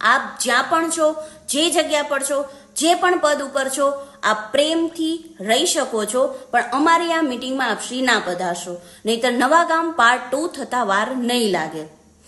આપ જ્યાં પણ છો, જે જગ્યા પર છો, જે પણ પદ ઉપર છો, આપ પ્રેમથી રહી શકો છો, પણ અમારી આ મીટિંગમાં આપ શ્રી ના પધારશો, નહીતર નવા ગામ પાર્ટ 2 થતા વાર નહીં લાગે.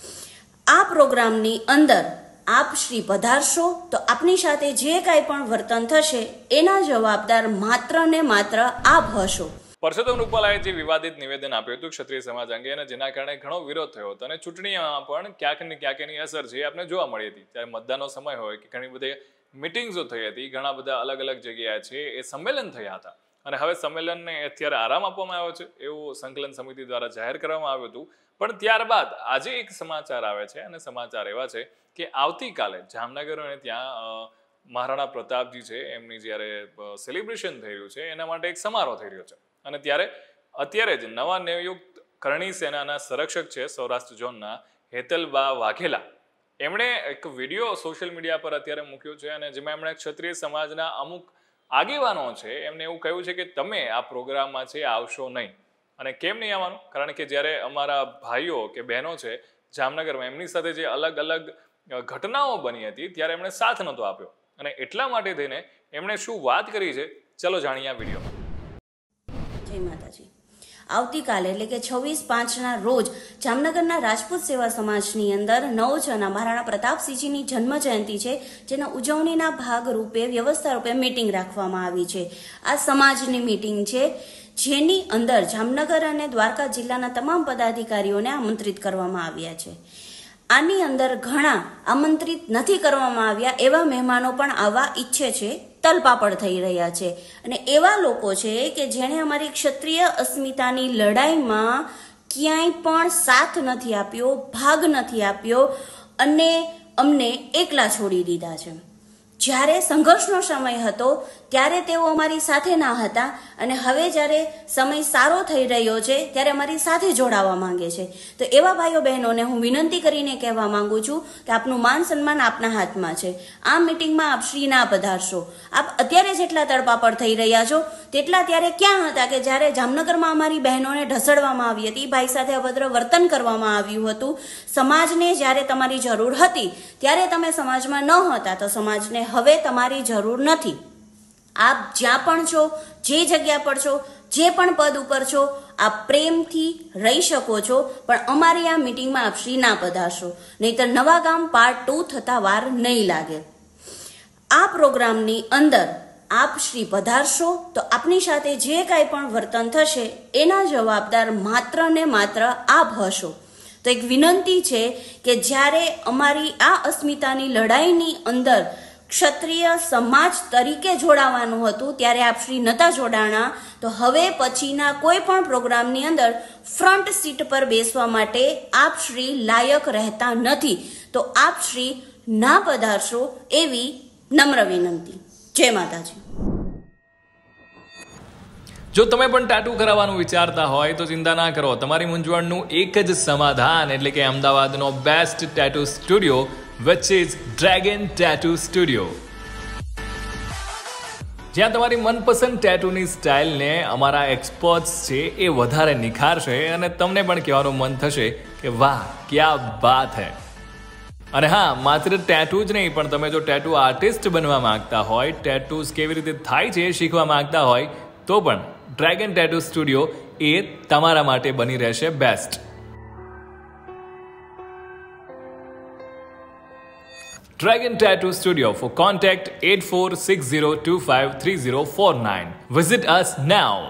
આ પ્રોગ્રામની અંદર આપ શ્રી પધારશો તો આપની સાથે જે કાંઈ પણ વર્તન થશે એના જવાબદાર માત્ર ને માત્ર આપ હશો. પરસોત્તમ રૂપાલાએ જે વિવાદિત નિવેદન આપ્યું હતું ક્ષત્રિય સમાજ અંગે અને જેના કારણે ઘણો વિરોધ થયો હતો અને ચૂંટણીમાં પણ ક્યાંક ને ક્યાંક એની અસર છે આપને જોવા મળી હતી. ત્યારે મતદાનનો સમય હોય કે ઘણી બધી મિટિંગ્સો થઈ હતી, ઘણા બધા અલગ અલગ જગ્યાએ છે એ સંમેલન થયા હતા અને હવે સંમેલનને અત્યારે આરામ આપવામાં આવ્યો છે એવું સંકલન સમિતિ દ્વારા જાહેર કરવામાં આવ્યું હતું. પણ ત્યારબાદ આજે એક સમાચાર આવે છે અને સમાચાર એવા છે કે આવતીકાલે જામનગર અને ત્યાં મહારાણા પ્રતાપજી છે એમની જ્યારે સેલિબ્રેશન થઈ રહ્યું છે એના માટે એક સમારોહ થઈ રહ્યો છે અને અત્યારે જ નવા નિયુક્ત કરણી સેનાના સંરક્ષક છે સૌરાષ્ટ્ર ઝોનના હેતલબા વાઘેલા, એમણે એક વિડીયો સોશિયલ મીડિયા પર અત્યારે મૂક્યો છે અને જેમાં એમણે ક્ષત્રિય સમાજના અમુક આગેવાનો છે એમને એવું કહ્યું છે કે તમે આ પ્રોગ્રામમાં છે આવશો નહીં. અને કેમ નહીં આવવાનું? કારણ કે જ્યારે અમારા ભાઈઓ કે બહેનો છે જામનગરમાં એમની સાથે જે અલગ અલગ ઘટનાઓ બની હતી ત્યારે એમણે સાથ નહોતો આપ્યો અને એટલા માટે થઈને એમણે શું વાત કરી છે ચલો જાણીએ આ વિડીયોમાં. જય માતાજી. આવતીકાલે એટલે કે 26/5ના રોજ જામનગરના રાજપૂત સેવા સમાજની અંદર 9/6ના મહારાણા પ્રતાપસિંહજીની જન્મ જયંતિ છે, જેના ઉજવણીના ભાગરૂપે વ્યવસ્થા રૂપે મીટિંગ રાખવામાં આવી છે. આ સમાજની મીટિંગ છે જેની અંદર જામનગર અને દ્વારકા જિલ્લાના તમામ પદાધિકારીઓને આમંત્રિત કરવામાં આવ્યા છે. આની અંદર ઘણા આમંત્રિત નથી કરવામાં આવ્યા એવા મહેમાનો પણ આવવા ઈચ્છે છે, તલપાપડ થઈ રહ્યા છે અને એવા લોકો છે કે જેણે અમારી ક્ષત્રિય અસ્મિતાની લડાઈમાં ક્યાંય પણ સાથ નથી આપ્યો, ભાગ નથી આપ્યો અને અમને એકલા છોડી દીધા છે. જ્યારે સંઘર્ષનો સમય હતો ત્યારે તેઓ અમારી સાથે ના હતા અને હવે જ્યારે સમય સારો થઈ રહ્યો છે ત્યારે અમારી સાથે જોડાવા માંગે છે. તો એવા ભાઈઓ બહેનોને હું વિનંતી કરીને કહેવા માંગુ છું કે આપનું માન સન્માન આપના હાથમાં છે. આ મીટિંગમાં આપ શ્રી ના પધારશો. આપ અત્યારે જેટલા તડપાપડ થઈ રહ્યા છો તેટલા ત્યારે ક્યાં હતા કે જ્યારે જામનગરમાં અમારી બહેનોને ઢસડવામાં આવી હતી, ભાઈ સાથે અભદ્ર વર્તન કરવામાં આવ્યું હતું. સમાજને જ્યારે તમારી જરૂર હતી ત્યારે તમે સમાજમાં ન હતા, તો સમાજને હવે તમારી જરૂર નથી. આપ જ્યાં પણ છો, જે જગ્યા પર છો, જે પણ પદ ઉપર છો, આપ પ્રેમથી રહી શકો છો, પણ અમારી આ મીટિંગમાં આપ શ્રી ના પધારશો, નહીતર નવા ગામ પાર્ટ 2 થતા વાર નહીં લાગે. આ પ્રોગ્રામની અંદર આપ શ્રી પધારશો તો આપની સાથે જે કાંઈ પણ વર્તન થશે એના જવાબદાર માત્ર ને માત્ર આપ હશો. તો એક વિનંતી છે કે જ્યારે અમારી આ અસ્મિતાની લડાઈની અંદર ક્ષત્રિય સમાજ તરીકે જોડાવાનું હતું ત્યારે આપ શ્રી નતા જોડાણા, તો હવે પછીના કોઈ પણ પ્રોગ્રામની અંદર ફ્રન્ટ સીટ પર બેસવા માટે આપ શ્રી લાયક રહેતા નથી, તો આપ શ્રી ના પધારશો એવી નમ્ર વિનંતી. જય માતાજી. જો તમે પણ ટેટુ કરાવવાનું વિચારતા હોય તો ચિંતા ના કરો, તમારી મૂંઝવણનું એક જ સમાધાન એટલે કે અમદાવાદનો best tattoo studio which is Dragon Tattoo Studio, જ્યાં તમારી મનપસંદ ટેટુની સ્ટાઇલને અમારા એક્સપર્ટ્સ છે એ વધારે નિખારશે અને તમને પણ કહેવાનું મન થશે કે વાહ ક્યા બાત હૈ. અને હા, માત્ર ટેટુ જ નહીં પણ તમે જો ટેટુ આર્ટિસ્ટ બનવા માંગતા હોય, ટેટુઝ કેવી રીતે થાય છે એ શીખવા માંગતા હોય તો પણ ડ્રેગન ટેટુ સ્ટુડિયો એ તમારા માટે બની રહેશે best. Dragon Tattoo Studio. For contact 8460253049. Visit us now.